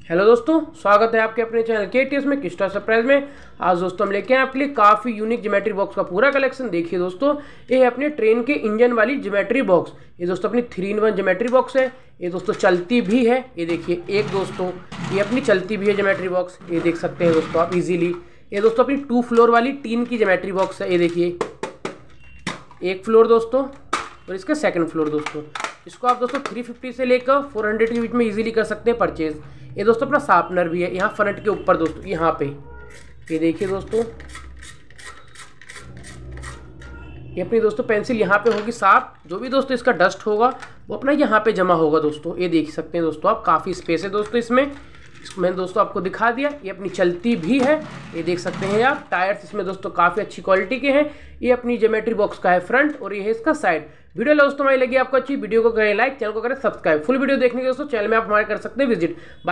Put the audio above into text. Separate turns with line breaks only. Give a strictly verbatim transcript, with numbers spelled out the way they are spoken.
Hello दोस्तों, स्वागत है आपके अपने चैनल के टी एस में किस्टा सरप्राइज में। आज दोस्तों हम लेके आए आपके लिए काफ़ी यूनिक ज्योमेट्री बॉक्स का पूरा कलेक्शन। देखिए दोस्तों, ये है अपने ट्रेन के इंजन वाली ज्योमेट्री बॉक्स। ये दोस्तों अपनी three in one geometry box है। ये दोस्तों चलती भी है। ये देखिए एक दोस्तों, ये अपनी चलती भी है ज्योमेट्री बॉक्स। ये देख सकते हैं दोस्तों आप इजीली। ये दोस्तों अपनी टू फ्लोर वाली टीन की ज्योमेट्री बॉक्स है। ये देखिए एक फ्लोर दोस्तों और इसका सेकंड फ्लोर दोस्तों। इसको आप दोस्तों थ्री फिफ्टी से लेकर फोर हंड्रेड के बीच में इजीली कर सकते हैं परचेज। ये दोस्तों अपना शार्पनर भी है यहाँ फ्रंट के ऊपर दोस्तों, यहाँ पे ये देखिए दोस्तों। ये अपनी दोस्तों पेंसिल यहाँ पे होगी साफ। जो भी दोस्तों इसका डस्ट होगा वो अपना यहाँ पे जमा होगा दोस्तों। ये देख सकते हैं दोस्तों आप, काफ़ी स्पेस है दोस्तों इसमें। इसको मैंने दोस्तों आपको दिखा दिया। ये अपनी चलती भी है। ये देख सकते हैं आप, टायर्स इसमें दोस्तों काफ़ी अच्छी क्वालिटी के हैं। ये अपनी ज्योमेट्री बॉक्स का है फ्रंट और ये है इसका साइड। वीडियो दोस्तों हमारी लगी आपको अच्छी, वीडियो को करें लाइक, चैनल को करें सब्सक्राइब। फुल वीडियो देखने के दोस्तों चैनल में आप हमारे कर सकते हैं विजिट।